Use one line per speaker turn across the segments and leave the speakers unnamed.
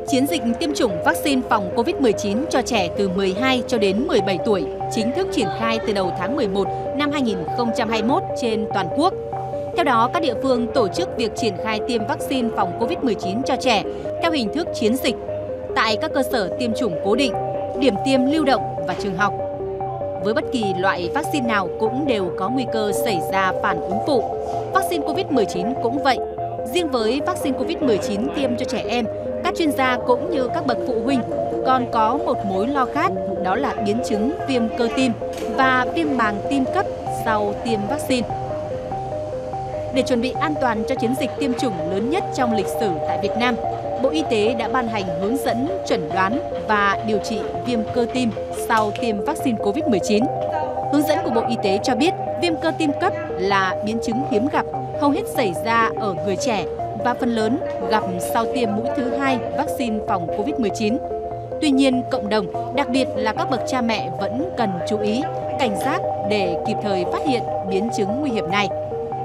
Chiến dịch tiêm chủng vaccine phòng COVID-19 cho trẻ từ 12 cho đến 17 tuổi chính thức triển khai từ đầu tháng 11 năm 2021 trên toàn quốc. Theo đó, các địa phương tổ chức việc triển khai tiêm vaccine phòng COVID-19 cho trẻ theo hình thức chiến dịch tại các cơ sở tiêm chủng cố định, điểm tiêm lưu động và trường học. Với bất kỳ loại vaccine nào cũng đều có nguy cơ xảy ra phản ứng phụ. Vaccine COVID-19 cũng vậy. Riêng với vaccine COVID-19 tiêm cho trẻ em, các chuyên gia cũng như các bậc phụ huynh còn có một mối lo khác, đó là biến chứng viêm cơ tim và viêm màng tim cấp sau tiêm vaccine. Để chuẩn bị an toàn cho chiến dịch tiêm chủng lớn nhất trong lịch sử tại Việt Nam, Bộ Y tế đã ban hành hướng dẫn chẩn đoán và điều trị viêm cơ tim sau tiêm vaccine COVID-19. Hướng dẫn của Bộ Y tế cho biết viêm cơ tim cấp là biến chứng hiếm gặp, hầu hết xảy ra ở người trẻ và phần lớn gặp sau tiêm mũi thứ 2 vaccine phòng COVID-19. Tuy nhiên, cộng đồng, đặc biệt là các bậc cha mẹ vẫn cần chú ý, cảnh giác để kịp thời phát hiện biến chứng nguy hiểm này.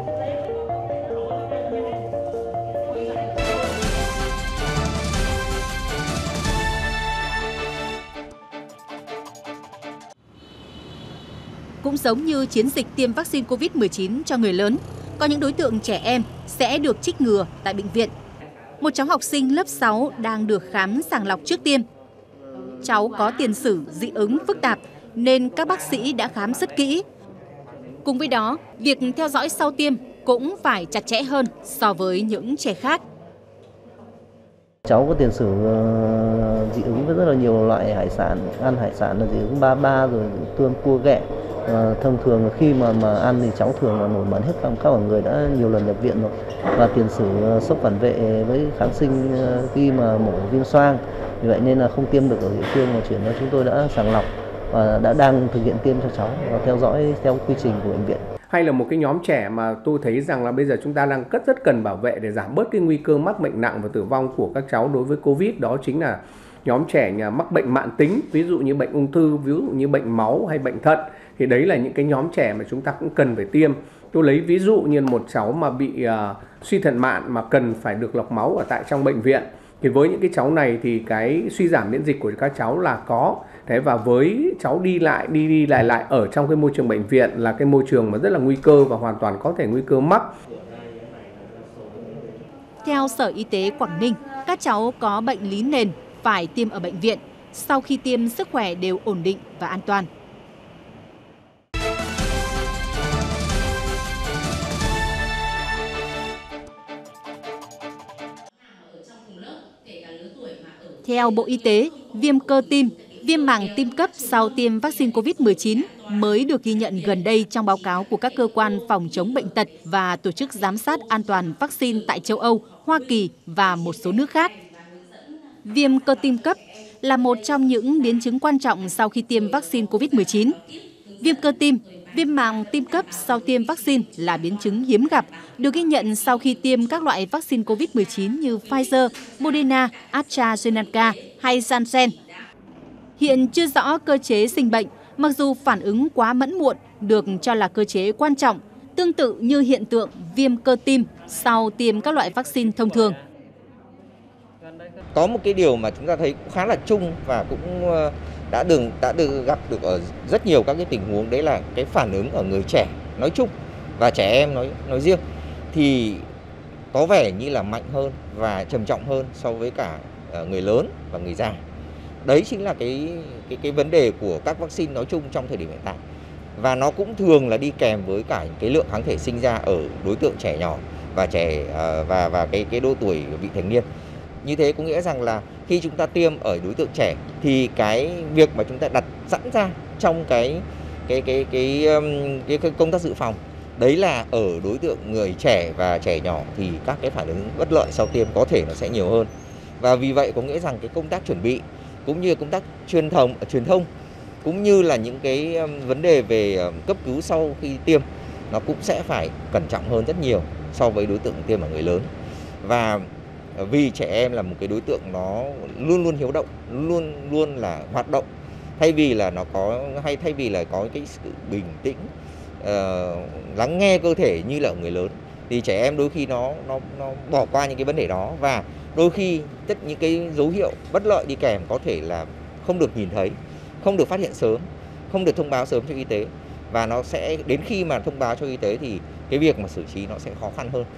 Cũng giống như chiến dịch tiêm vaccine COVID-19 cho người lớn, có những đối tượng trẻ em sẽ được trích ngừa tại bệnh viện. Một cháu học sinh lớp 6 đang được khám sàng lọc trước tiêm. Cháu có tiền sử dị ứng phức tạp nên các bác sĩ đã khám rất kỹ. Cùng với đó, việc theo dõi sau tiêm cũng phải chặt chẽ hơn so với những trẻ khác.
Cháu có tiền sử dị ứng với rất là nhiều loại hải sản, ăn hải sản là dị ứng ba rồi tương cua ghẹ. Thông thường khi mà ăn thì cháu thường là nổi mẩn hết các người đã nhiều lần nhập viện rồi, và tiền sử sốc phản vệ với kháng sinh khi mà mổ viêm xoang, vì vậy nên là không tiêm được ở địa phương mà chuyển ra chúng tôi đã sàng lọc và đang thực hiện tiêm cho cháu và theo dõi theo quy trình của bệnh viện.
Hay là một cái nhóm trẻ mà tôi thấy rằng là bây giờ chúng ta đang rất cần bảo vệ để giảm bớt cái nguy cơ mắc bệnh nặng và tử vong của các cháu đối với Covid, đó chính là nhóm trẻ mắc bệnh mãn tính, ví dụ như bệnh ung thư, ví dụ như bệnh máu hay bệnh thận. Thì đấy là những cái nhóm trẻ mà chúng ta cũng cần phải tiêm. Tôi lấy ví dụ như một cháu mà bị suy thận mạn mà cần phải được lọc máu ở tại trong bệnh viện. Thì với những cái cháu này thì cái suy giảm miễn dịch của các cháu là có. Thế và với cháu đi lại ở trong cái môi trường bệnh viện là cái môi trường mà rất là nguy cơ và hoàn toàn có thể nguy cơ mắc.
Theo Sở Y tế Quảng Ninh, các cháu có bệnh lý nền phải tiêm ở bệnh viện. Sau khi tiêm, sức khỏe đều ổn định và an toàn. Theo Bộ Y tế, viêm cơ tim, viêm màng tim cấp sau tiêm vaccine COVID-19 mới được ghi nhận gần đây trong báo cáo của các cơ quan phòng chống bệnh tật và tổ chức giám sát an toàn vaccine tại châu Âu, Hoa Kỳ và một số nước khác. Viêm cơ tim cấp là một trong những biến chứng quan trọng sau khi tiêm vaccine COVID-19. Viêm cơ tim, viêm màng tim cấp sau tiêm vaccine là biến chứng hiếm gặp, được ghi nhận sau khi tiêm các loại vaccine COVID-19 như Pfizer, Moderna, AstraZeneca hay Janssen. Hiện chưa rõ cơ chế sinh bệnh, mặc dù phản ứng quá mẫn muộn được cho là cơ chế quan trọng, tương tự như hiện tượng viêm cơ tim sau tiêm các loại vaccine thông thường.
Có một cái điều mà chúng ta thấy cũng khá là chung và cũng đã được gặp được ở rất nhiều các cái tình huống, đấy là cái phản ứng ở người trẻ nói chung và trẻ em nói riêng thì có vẻ như là mạnh hơn và trầm trọng hơn so với cả người lớn và người già. Đấy chính là cái vấn đề của các vaccine nói chung trong thời điểm hiện tại. Và nó cũng thường là đi kèm với cả cái lượng kháng thể sinh ra ở đối tượng trẻ nhỏ và và cái độ tuổi vị thành niên. Như thế có nghĩa rằng là khi chúng ta tiêm ở đối tượng trẻ thì cái việc mà chúng ta đặt sẵn ra trong cái công tác dự phòng, đấy là ở đối tượng người trẻ và trẻ nhỏ thì các cái phản ứng bất lợi sau tiêm có thể nó sẽ nhiều hơn. Và vì vậy có nghĩa rằng cái công tác chuẩn bị cũng như công tác truyền thông cũng như là những cái vấn đề về cấp cứu sau khi tiêm nó cũng sẽ phải cẩn trọng hơn rất nhiều so với đối tượng tiêm ở người lớn. Và vì trẻ em là một cái đối tượng nó luôn luôn hiếu động, luôn là hoạt động, thay vì là có cái sự bình tĩnh, lắng nghe cơ thể như là ở người lớn, thì trẻ em đôi khi nó bỏ qua những cái vấn đề đó và Đôi khi những cái dấu hiệu bất lợi đi kèm có thể là không được nhìn thấy, không được phát hiện sớm, không được thông báo sớm cho y tế, và nó sẽ đến khi mà thông báo cho y tế thì cái việc mà xử trí nó sẽ khó khăn hơn.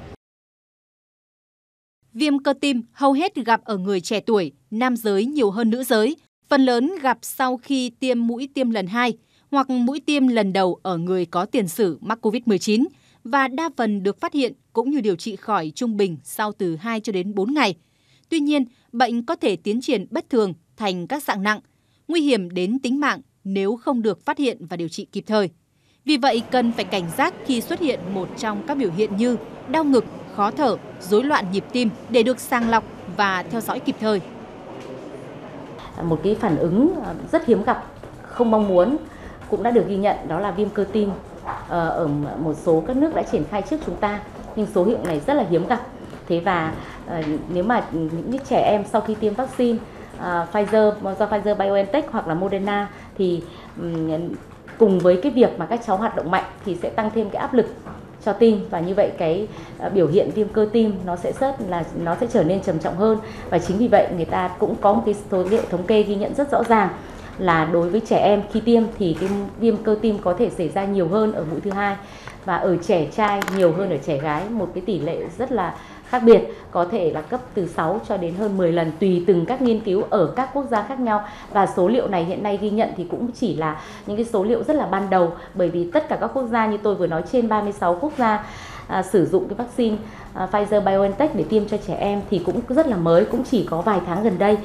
Viêm cơ tim hầu hết gặp ở người trẻ tuổi, nam giới nhiều hơn nữ giới, phần lớn gặp sau khi tiêm mũi tiêm lần 2 hoặc mũi tiêm lần đầu ở người có tiền sử mắc COVID-19 và đa phần được phát hiện cũng như điều trị khỏi trung bình sau từ 2 cho đến 4 ngày. Tuy nhiên, bệnh có thể tiến triển bất thường thành các dạng nặng, nguy hiểm đến tính mạng nếu không được phát hiện và điều trị kịp thời. Vì vậy, cần phải cảnh giác khi xuất hiện một trong các biểu hiện như đau ngực, khó thở, rối loạn nhịp tim để được sàng lọc và theo dõi kịp thời.
Một cái phản ứng rất hiếm gặp, không mong muốn cũng đã được ghi nhận, đó là viêm cơ tim ở một số các nước đã triển khai trước chúng ta, nhưng số hiệu này rất là hiếm gặp. Thế và nếu mà những trẻ em sau khi tiêm vaccine Pfizer, do Pfizer-BioNTech hoặc là Moderna thì cùng với cái việc mà các cháu hoạt động mạnh thì sẽ tăng thêm cái áp lực cho tim, và như vậy cái biểu hiện viêm cơ tim nó sẽ trở nên trầm trọng hơn. Và chính vì vậy người ta cũng có một cái số liệu thống kê ghi nhận rất rõ ràng là đối với trẻ em khi tiêm thì cái viêm cơ tim có thể xảy ra nhiều hơn ở mũi thứ 2 và ở trẻ trai nhiều hơn ở trẻ gái, một cái tỷ lệ rất là khác biệt, có thể là cấp từ 6 cho đến hơn 10 lần tùy từng các nghiên cứu ở các quốc gia khác nhau. Và số liệu này hiện nay ghi nhận thì cũng chỉ là những cái số liệu rất là ban đầu, bởi vì tất cả các quốc gia như tôi vừa nói, trên 36 quốc gia sử dụng cái vaccine Pfizer-BioNTech để tiêm cho trẻ em thì cũng rất là mới, cũng chỉ có vài tháng gần đây.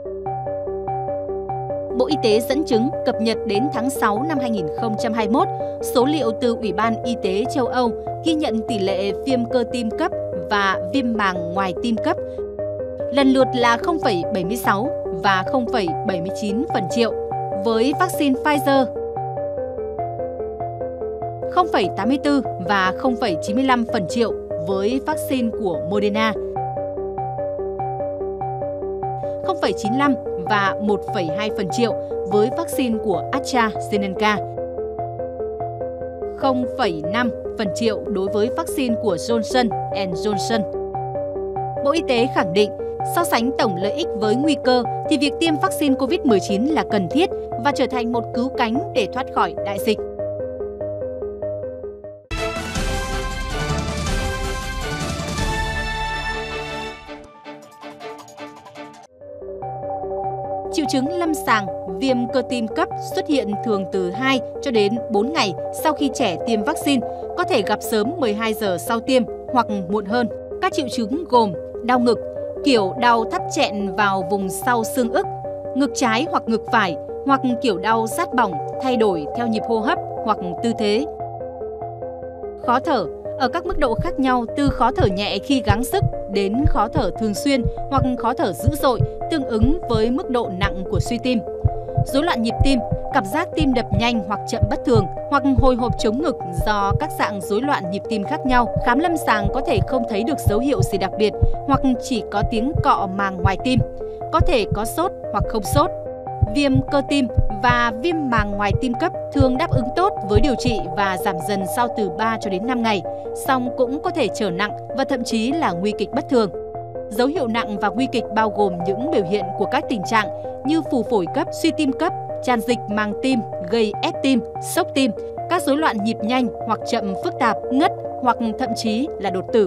Bộ Y tế dẫn chứng cập nhật đến tháng 6 năm 2021, số liệu từ Ủy ban Y tế châu Âu ghi nhận tỷ lệ viêm cơ tim cấp và viêm màng ngoài tim cấp lần lượt là 0,76 và 0,79 phần triệu với vaccine Pfizer, 0,84 và 0,95 phần triệu với vaccine của Moderna, 0,95 và 1,2 phần triệu với vaccine của AstraZeneca, 0,5 phần triệu đối với vaccine của Johnson & Johnson. Bộ Y tế khẳng định, so sánh tổng lợi ích với nguy cơ thì việc tiêm vaccine COVID-19 là cần thiết và trở thành một cứu cánh để thoát khỏi đại dịch. Triệu chứng lâm sàng viêm cơ tim cấp xuất hiện thường từ 2 cho đến 4 ngày sau khi trẻ tiêm vaccine, có thể gặp sớm 12 giờ sau tiêm hoặc muộn hơn. Các triệu chứng gồm đau ngực, kiểu đau thắt chẹn vào vùng sau xương ức, ngực trái hoặc ngực phải, hoặc kiểu đau rát bỏng thay đổi theo nhịp hô hấp hoặc tư thế. Khó thở ở các mức độ khác nhau, từ khó thở nhẹ khi gắng sức đến khó thở thường xuyên hoặc khó thở dữ dội, tương ứng với mức độ nặng của suy tim. Rối loạn nhịp tim, cảm giác tim đập nhanh hoặc chậm bất thường, hoặc hồi hộp chống ngực do các dạng rối loạn nhịp tim khác nhau. Khám lâm sàng có thể không thấy được dấu hiệu gì đặc biệt, hoặc chỉ có tiếng cọ màng ngoài tim. Có thể có sốt hoặc không sốt. Viêm cơ tim và viêm màng ngoài tim cấp thường đáp ứng tốt với điều trị và giảm dần sau từ 3 cho đến 5 ngày, song cũng có thể trở nặng và thậm chí là nguy kịch bất thường. Dấu hiệu nặng và nguy kịch bao gồm những biểu hiện của các tình trạng như phù phổi cấp, suy tim cấp, tràn dịch màng tim gây ép tim, sốc tim, các rối loạn nhịp nhanh hoặc chậm phức tạp, ngất hoặc thậm chí là đột tử.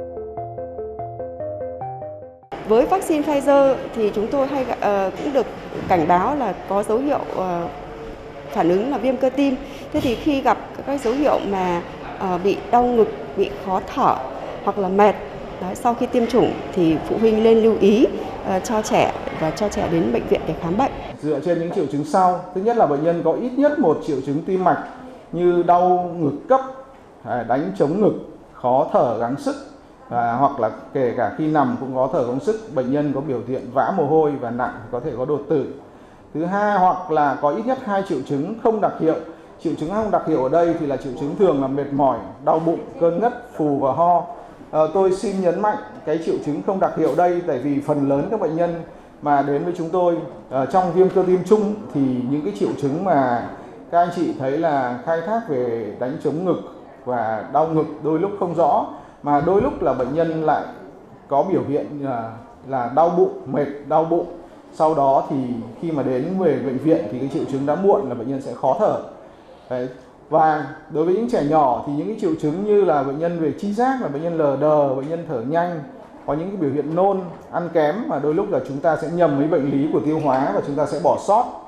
Với vaccine Pfizer thì chúng tôi cũng được cảnh báo là có dấu hiệu phản ứng là viêm cơ tim. Thế thì khi gặp các dấu hiệu mà bị đau ngực, bị khó thở hoặc là mệt sau khi tiêm chủng thì phụ huynh nên lưu ý cho trẻ và cho trẻ đến bệnh viện để khám bệnh.
Dựa trên những triệu chứng sau, thứ nhất là bệnh nhân có ít nhất một triệu chứng tim mạch như đau ngực cấp, đánh chống ngực, khó thở gắng sức, hoặc là kể cả khi nằm cũng khó thở gắng sức, bệnh nhân có biểu hiện vã mồ hôi và nặng có thể có đột tử. Thứ hai, hoặc là có ít nhất 2 triệu chứng không đặc hiệu. Triệu chứng không đặc hiệu ở đây thì là triệu chứng thường là mệt mỏi, đau bụng, cơn ngất, phù và ho. Tôi xin nhấn mạnh cái triệu chứng không đặc hiệu đây, tại vì phần lớn các bệnh nhân mà đến với chúng tôi trong viêm cơ tim chung thì những cái triệu chứng mà các anh chị thấy là khai thác về đánh chống ngực và đau ngực đôi lúc không rõ, mà đôi lúc là bệnh nhân lại có biểu hiện là đau bụng, mệt, đau bụng. Sau đó thì khi mà đến về bệnh viện thì cái triệu chứng đã muộn là bệnh nhân sẽ khó thở. Đấy. Và đối với những trẻ nhỏ thì những cái triệu chứng như là bệnh nhân về chi giác là bệnh nhân lờ đờ, bệnh nhân thở nhanh, có những cái biểu hiện nôn, ăn kém mà đôi lúc là chúng ta sẽ nhầm với bệnh lý của tiêu hóa và chúng ta sẽ bỏ sót.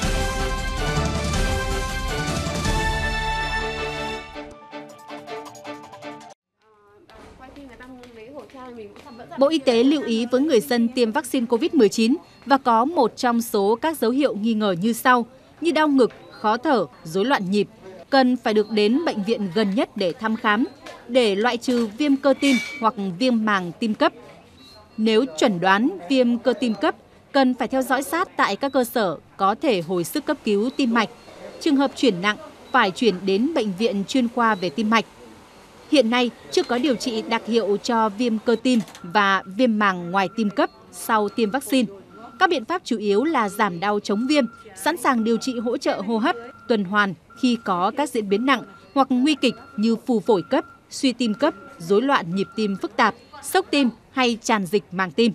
Bộ Y tế lưu ý với người dân tiêm vaccine COVID-19 và có một trong số các dấu hiệu nghi ngờ như sau, như đau ngực, khó thở, rối loạn nhịp, cần phải được đến bệnh viện gần nhất để thăm khám, để loại trừ viêm cơ tim hoặc viêm màng tim cấp. Nếu chẩn đoán viêm cơ tim cấp, cần phải theo dõi sát tại các cơ sở có thể hồi sức cấp cứu tim mạch. Trường hợp chuyển nặng phải chuyển đến bệnh viện chuyên khoa về tim mạch. Hiện nay, chưa có điều trị đặc hiệu cho viêm cơ tim và viêm màng ngoài tim cấp sau tiêm vaccine. Các biện pháp chủ yếu là giảm đau chống viêm, sẵn sàng điều trị hỗ trợ hô hấp, tuần hoàn khi có các diễn biến nặng hoặc nguy kịch như phù phổi cấp, suy tim cấp, rối loạn nhịp tim phức tạp, sốc tim hay tràn dịch màng tim.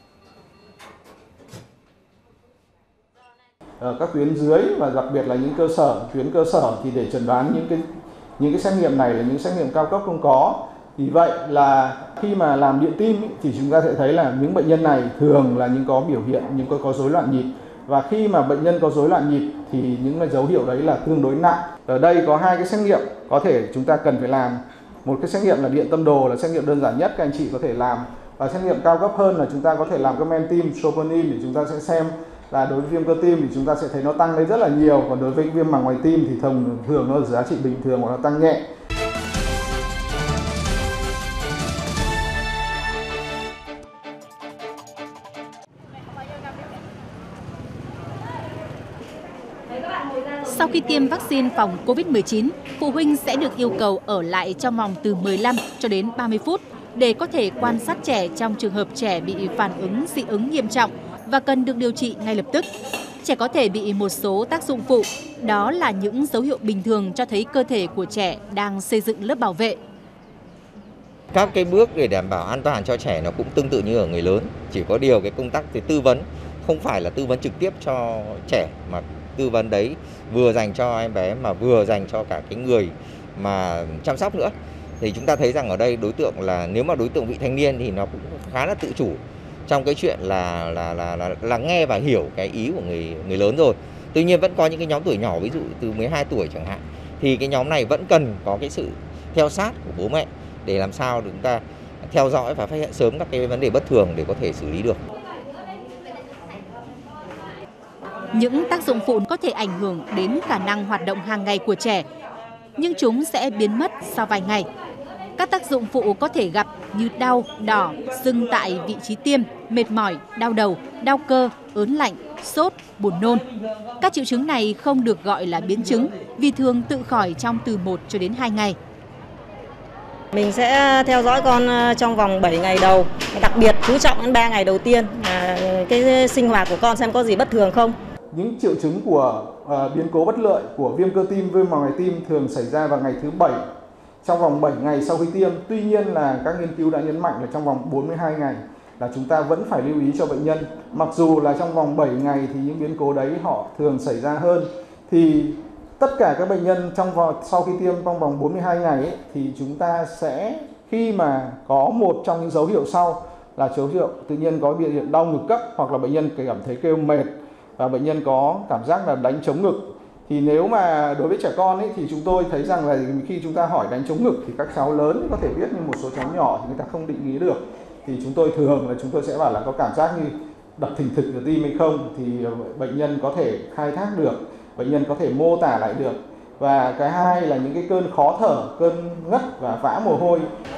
Ở các tuyến dưới và đặc biệt là những tuyến cơ sở thì để chẩn đoán những cái xét nghiệm này là những xét nghiệm cao cấp không có. Vì vậy là khi mà làm điện tim thì chúng ta sẽ thấy là những bệnh nhân này thường là những có biểu hiện những có rối loạn nhịp. Và khi mà bệnh nhân có rối loạn nhịp thì những cái dấu hiệu đấy là tương đối nặng. Ở đây có hai cái xét nghiệm có thể chúng ta cần phải làm. Một cái xét nghiệm là điện tâm đồ là xét nghiệm đơn giản nhất các anh chị có thể làm. Và xét nghiệm cao cấp hơn là chúng ta có thể làm cái men tim, troponin để chúng ta sẽ xem là đối với viêm cơ tim thì chúng ta sẽ thấy nó tăng lên rất là nhiều, còn đối với viêm màng ngoài tim thì thường nó ở giá trị bình thường hoặc nó tăng nhẹ.
Sau khi tiêm vaccine phòng COVID-19, phụ huynh sẽ được yêu cầu ở lại trong vòng từ 15 cho đến 30 phút để có thể quan sát trẻ trong trường hợp trẻ bị phản ứng dị ứng nghiêm trọng và cần được điều trị ngay lập tức. Trẻ có thể bị một số tác dụng phụ, đó là những dấu hiệu bình thường cho thấy cơ thể của trẻ đang xây dựng lớp bảo vệ.
Các cái bước để đảm bảo an toàn cho trẻ nó cũng tương tự như ở người lớn, chỉ có điều cái công tác về tư vấn không phải là tư vấn trực tiếp cho trẻ mà tư vấn đấy vừa dành cho em bé mà vừa dành cho cả cái người mà chăm sóc nữa. Thì chúng ta thấy rằng ở đây đối tượng là nếu mà đối tượng vị thanh niên thì nó cũng khá là tự chủ trong cái chuyện là nghe và hiểu cái ý của người lớn rồi. Tuy nhiên vẫn có những cái nhóm tuổi nhỏ, ví dụ từ 12 tuổi chẳng hạn, thì cái nhóm này vẫn cần có cái sự theo sát của bố mẹ để làm sao chúng ta theo dõi và phát hiện sớm các cái vấn đề bất thường để có thể xử lý được.
Những tác dụng phụ có thể ảnh hưởng đến khả năng hoạt động hàng ngày của trẻ, nhưng chúng sẽ biến mất sau vài ngày. Các tác dụng phụ có thể gặp như đau, đỏ, sưng tại vị trí tiêm, mệt mỏi, đau đầu, đau cơ, ớn lạnh, sốt, buồn nôn. Các triệu chứng này không được gọi là biến chứng vì thường tự khỏi trong từ 1 cho đến 2 ngày.
Mình sẽ theo dõi con trong vòng 7 ngày đầu, đặc biệt chú trọng đến 3 ngày đầu tiên, cái sinh hoạt của con xem có gì bất thường không.
Những triệu chứng của biến cố bất lợi của viêm cơ tim, viêm màng ngoài tim thường xảy ra vào ngày thứ 7 trong vòng 7 ngày sau khi tiêm. Tuy nhiên là các nghiên cứu đã nhấn mạnh là trong vòng 42 ngày là chúng ta vẫn phải lưu ý cho bệnh nhân. Mặc dù là trong vòng 7 ngày thì những biến cố đấy họ thường xảy ra hơn. Thì tất cả các bệnh nhân sau khi tiêm trong vòng 42 ngày ấy, thì chúng ta sẽ khi mà có một trong những dấu hiệu sau là dấu hiệu tự nhiên có biểu hiện đau ngực cấp hoặc là bệnh nhân cảm thấy kêu mệt và bệnh nhân có cảm giác là đánh trống ngực. Thì nếu mà đối với trẻ con ấy, thì chúng tôi thấy rằng là khi chúng ta hỏi đánh trống ngực thì các cháu lớn có thể biết, nhưng một số cháu nhỏ thì người ta không định nghĩa được. Thì chúng tôi sẽ bảo là có cảm giác như đập thình thịch ở tim hay không, thì bệnh nhân có thể khai thác được, bệnh nhân có thể mô tả lại được. Và cái hai là những cái cơn khó thở, cơn ngất và vã mồ hôi